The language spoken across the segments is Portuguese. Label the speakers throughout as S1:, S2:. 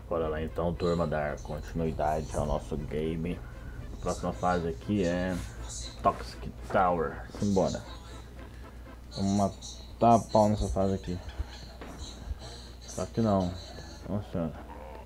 S1: Bora lá então, turma, dar continuidade ao nosso game. A próxima fase aqui é Toxic Tower. Simbora. Vamos matar a pau nessa fase aqui. Só que não. Nossa senhora.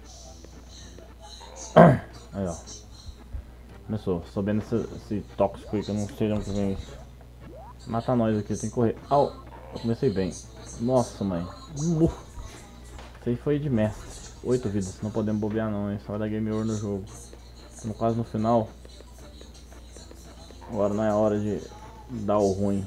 S1: Aí ó. Começou. Sabendo esse tóxico aí que eu não sei de onde vem isso. Mata nós aqui, tem que correr. Au! Eu comecei bem. Nossa, mãe. Isso aí foi de mestre. 8 vidas, não podemos bobear não, hein? Só vai dar game over no jogo. Estamos quase no final. Agora não é hora de dar o ruim.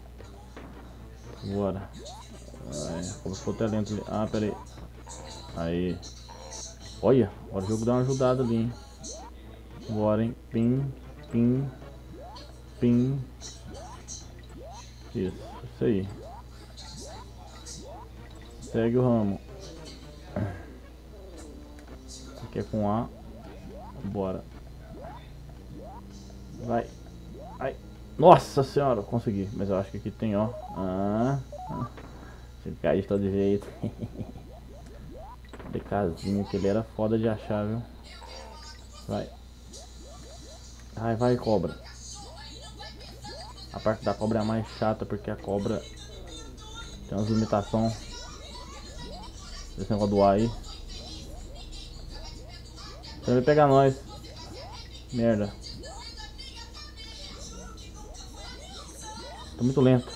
S1: Bora. Como ficou até lento ali. Ah, pera aí. Aí. Olha, agora o jogo dá uma ajudada ali, hein? Bora, hein? Pim, pim, pim. Isso aí. Segue o ramo. Aqui é com A. Bora. Vai. Ai. Nossa senhora, consegui. Mas eu acho que aqui tem, ó. Esse cara de todo jeito. De casinha, que ele era foda de achar, viu? Vai. Ai, vai, cobra. A parte da cobra é a mais chata, porque a cobra tem umas limitações. Esse negócio do ar aí. Você vai pegar nós. Merda. Tô muito lento.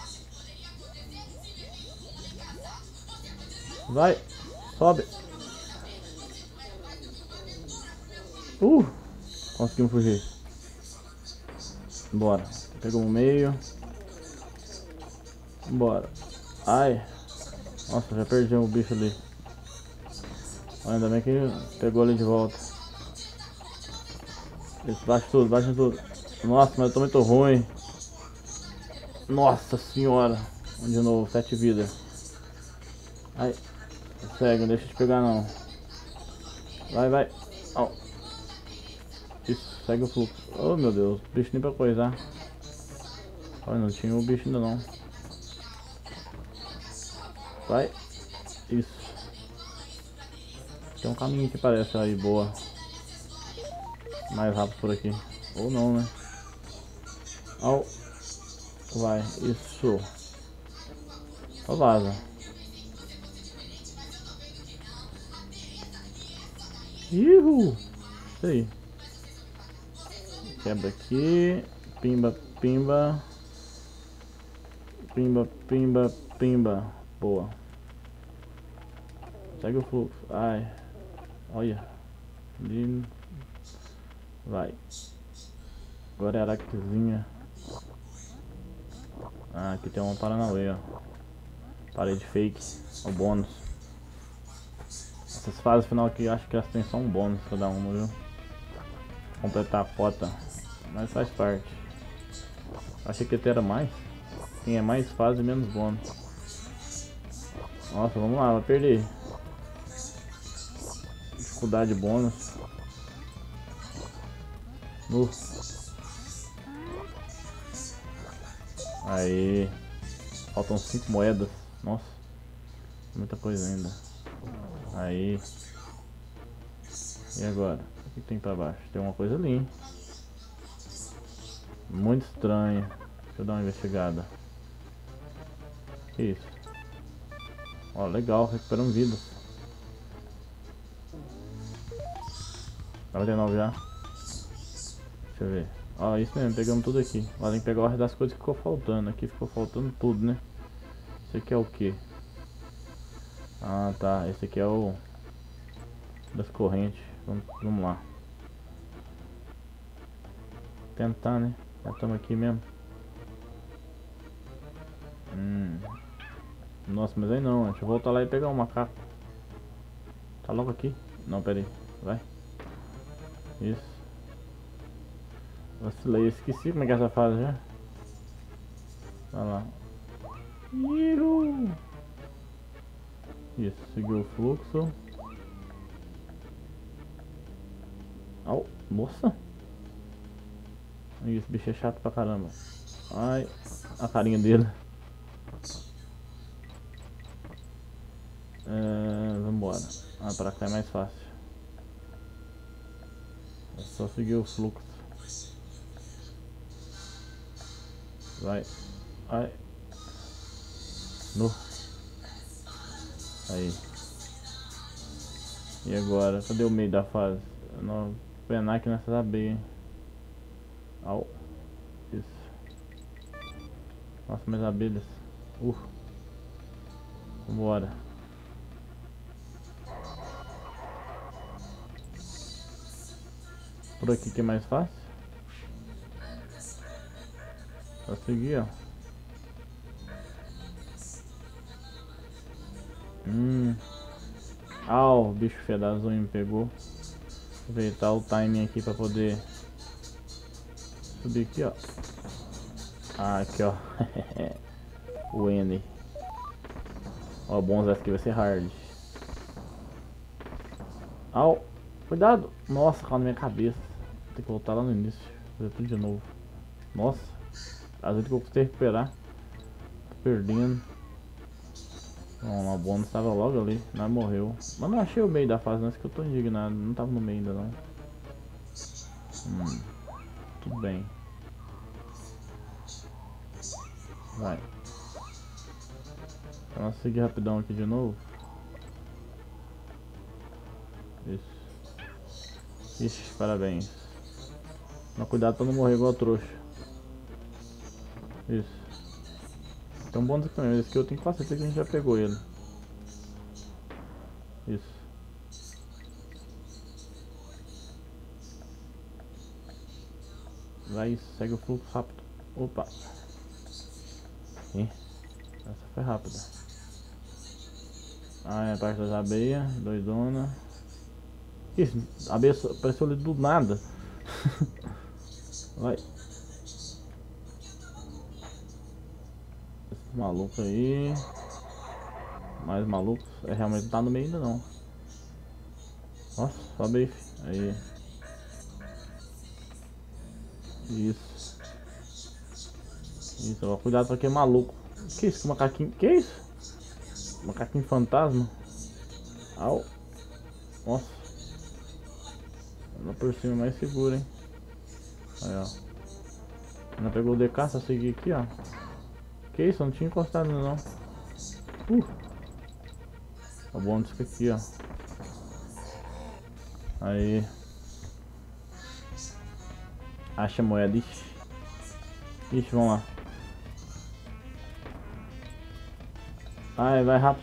S1: Vai. Sobe. Conseguimos fugir. Bora. Pegou o meio. Bora. Ai. Nossa, já perdi o bicho ali. Ainda bem que pegou ali de volta. Isso, baixa tudo, baixa tudo. Nossa, mas eu tô muito ruim. Nossa senhora. De novo, 7 vidas. Ai. Segue, não deixa de pegar não. Vai, vai. Oh. Isso, segue o fluxo. Oh meu Deus, bicho nem pra coisar. Olha, não tinha o bicho ainda não. Vai. Isso. Tem um caminho que parece aí, boa. Mais rápido por aqui. Ou não, né? Au. Vai, isso. Só vaza. Ihu. Isso aí. Quebra aqui. Pimba, pimba. Pimba, pimba, pimba. Boa. Segue o fluxo. Ai. Olha. Ali. Vai. Agora é a araquezinha. Ah, aqui tem uma Paranauê, ó. Parede fake. O bônus. Essas fases final aqui, acho que elas têm só um bônus cada uma, viu? Completar a cota. Mas faz parte. Achei que era mais. Tinha mais fase, menos bônus. Nossa, vamos lá, vai perder. Dificuldade bônus. Aí. Faltam 5 moedas. Nossa. Muita coisa ainda. Aí. E agora? O que tem pra baixo? Tem uma coisa ali, hein? Muito estranho. Deixa eu dar uma investigada. Que isso? Ó, legal, recuperando vidas. 99 já. Deixa eu ver. Ó, isso mesmo, pegamos tudo aqui. Lá tem que pegar o resto das coisas que ficou faltando. Aqui ficou faltando tudo, né? Esse aqui é o que? Ah, tá. Esse aqui é o das correntes. Vamos lá. Tentar, né? Já estamos aqui mesmo. Nossa, mas aí não. Deixa eu voltar lá e pegar o macaco. Tá logo aqui? Não, pera aí. Vai. Isso. Vacilei, esqueci como é que é essa fase já. Vai lá. Isso, seguiu o fluxo. Au, nossa. Esse bicho é chato pra caramba. Ai, a carinha dele. Vambora. Ah, pra cá é mais fácil. É só seguir o fluxo. Vai. Vai. No. Aí. E agora? Cadê o meio da fase? Não, penar aqui nessa abelha, hein? Au. Isso. Nossa, mais abelhas. Vambora. Por aqui que é mais fácil. Só seguir, ó. O bicho feio da zunha me pegou. Aproveitar o timing aqui pra poder subir aqui, ó. Ah, aqui, ó. O N. Ó, bom, essa aqui vai ser hard. Au. Cuidado. Nossa, caiu na minha cabeça. Vou ter que voltar lá no início. Fazer tudo de novo. Nossa. Às vezes que eu custei recuperar. Tô perdendo. Não, a bônus estava logo ali. Não morreu. Mas não achei o meio da fase, não. Isso que eu tô indignado. Não tava no meio ainda, não. Tudo bem. Vai. Vamos seguir rapidão aqui de novo. Isso. Ixi, parabéns. Mas cuidado pra não morrer igual trouxa. Isso. Tem um bônus aqui mesmo. Esse aqui eu tenho quase certeza que a gente já pegou ele. Isso. Vai, segue o fluxo rápido. Opa. Ih, essa foi rápida. Ah, é a parte das abelhas, doidona. Isso, a abelha apareceu ali do nada. Vai. Esses malucos aí. Mais malucos. É, realmente não tá no meio ainda não. Nossa, sobe aí. Isso. Isso, ó, cuidado pra que é maluco. Que isso, que macaquinho? Que isso? Macaquinho fantasma? Au. Nossa. Ela por cima é mais segura, hein? Aí, ó. Ela pegou o DK, só seguir aqui, ó. Que isso, eu não tinha encostado não. Tá bom disso aqui, ó. Aí. Acha a moeda, ixi. Ixi, vamos lá. Vai, vai rápido.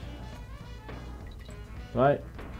S1: Vai.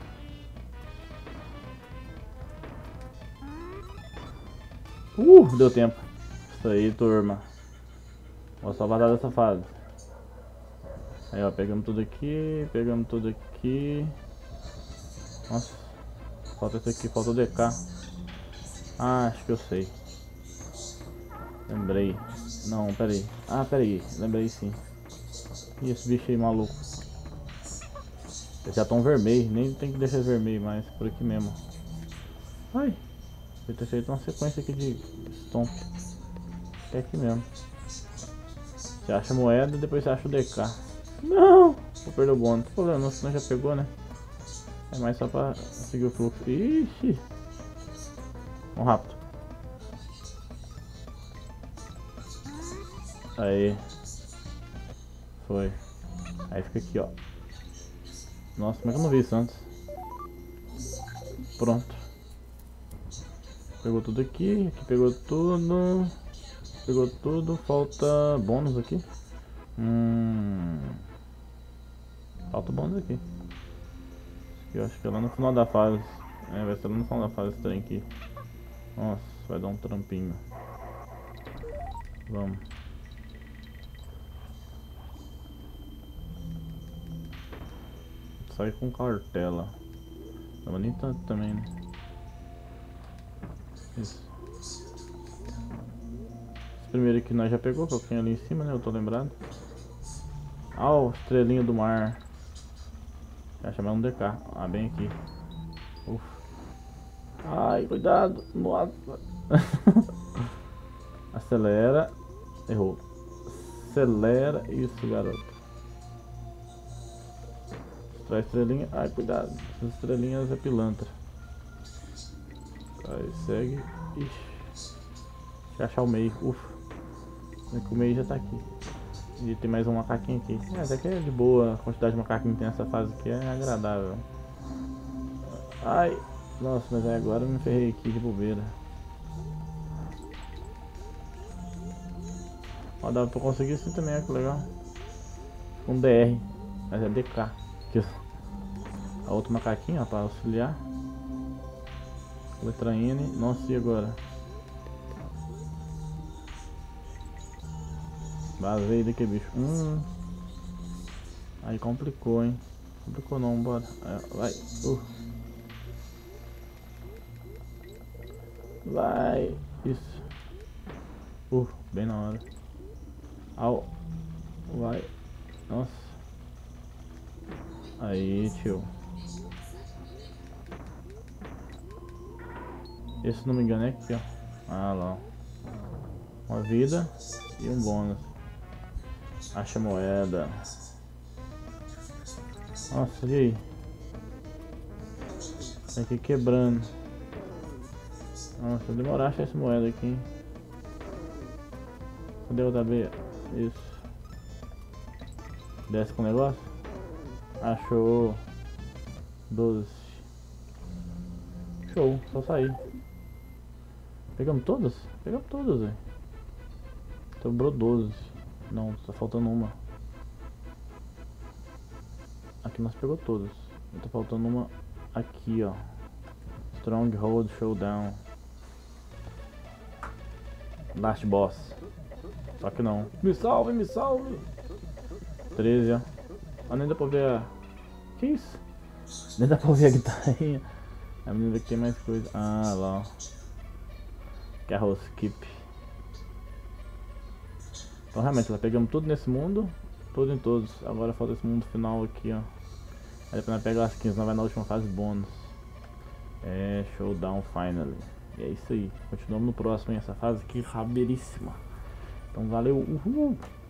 S1: Deu tempo. Isso aí, turma. Vou salvar dessa fase. Aí, ó, pegamos tudo aqui, pegamos tudo aqui. Nossa, falta esse aqui, falta o DK. Ah, acho que eu sei. Lembrei. Não, peraí. Ah, peraí, lembrei sim. E esse bicho aí maluco. Eles já estão vermelho, nem tem que deixar vermelho mais, por aqui mesmo. Ai, eu ter feito uma sequência aqui de stomp. É aqui mesmo. Você acha a moeda e depois você acha o DK. Não! Vou perder o bônus. Não tem problema não, senão já pegou, né? É mais só pra seguir o fluxo. Ixi! Vamos rápido. Aí. Foi. Aí fica aqui, ó. Nossa, como é que eu não vi isso antes? Pronto. Pegou tudo aqui. Aqui pegou tudo. Pegou tudo. Falta bônus aqui. Falta bônus aqui. Eu acho que é lá no final da fase. É, vai ser lá no final da fase esse trem aqui. Nossa, vai dar um trampinho. Vamos. Sai com cartela. Não, mas nem tanto também, né? Isso. Esse primeiro aqui nós já pegou, que eu tenho ali em cima, né? Eu tô lembrado. Ah, o estrelinho do mar. Já chamamos um DK. Ah, bem aqui. Ufa. Ai, cuidado. Nossa. Acelera. Errou. Acelera. Isso, garoto. Mostrar a estrelinha. Ai, cuidado. As estrelinhas é pilantra. Aí segue. Ixi. Deixa eu achar o meio. Ufa. O meio já tá aqui. E tem mais um macaquinho aqui. Até que é de boa. A quantidade de macaquinho que tem nessa fase aqui é agradável. Ai. Nossa, mas aí agora eu me ferrei aqui de bobeira. Ó, dá pra conseguir assim também, olha que legal. Um DR. Mas é DK. Aqui, a outro macaquinho, ó, pra auxiliar. Letra N. Nossa, e agora? Vazei daqui, bicho. Aí complicou, hein. Complicou não, bora. Vai. Vai. Isso. Bem na hora. Au. Vai. Nossa. Aí, tio. Esse, se não me engano, é aqui, ó. Ah, lá. Uma vida e um bônus. Acha moeda. Nossa, e aí? Tá aqui quebrando. Nossa, vai demorar a achar essa moeda aqui, hein? Cadê o da B? Isso. Desce com o negócio. Achou. 12. Show, só sair. Pegamos todas? Pegamos todas, velho. Sobrou 12. Não, tá faltando uma. Aqui nós pegou todas. Tá faltando uma aqui, ó. Stronghold Showdown. Last Boss. Só que não. Me salve, me salve! 13, ó. Ah, nem dá pra ver a... Que isso? Nem dá pra ver a guitarrinha. A menina aqui tem mais coisa. Ah, lá, ó. Carro Skip. Então realmente, nós pegamos tudo nesse mundo. Tudo em todos. Agora falta esse mundo final aqui, ó. Aí depois nós pegamos as 15, nós vai na última fase bônus. É, Showdown Finally. E é isso aí. Continuamos no próximo, hein? Essa fase aqui, rabeiríssima. Então valeu, uhul!